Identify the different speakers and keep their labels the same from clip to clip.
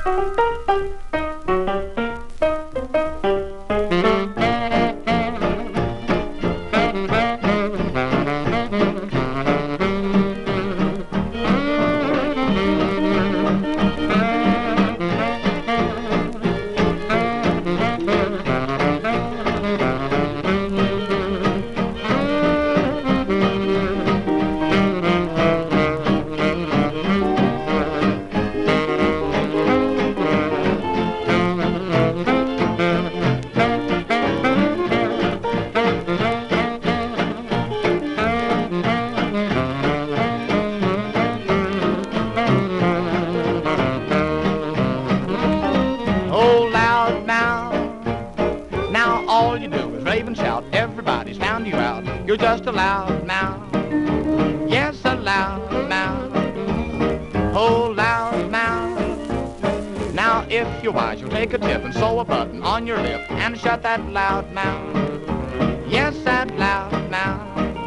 Speaker 1: All you do is rave and shout, everybody's found you out. You're just a loud mouth, yes, a loud mouth, oh, loud mouth. Now if you're wise, you'll take a tip and sew a button on your lip and shut that loud mouth, yes, that loud mouth.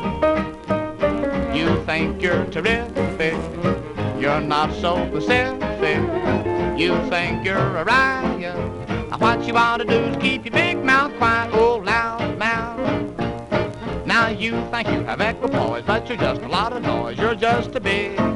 Speaker 1: You think you're terrific, you're not so Pacific. You think you're a riot, what you ought to do is keep your big mouth quiet, oh, loud mouth. Now you think you have equipoise, but you're just a lot of noise. You're just a big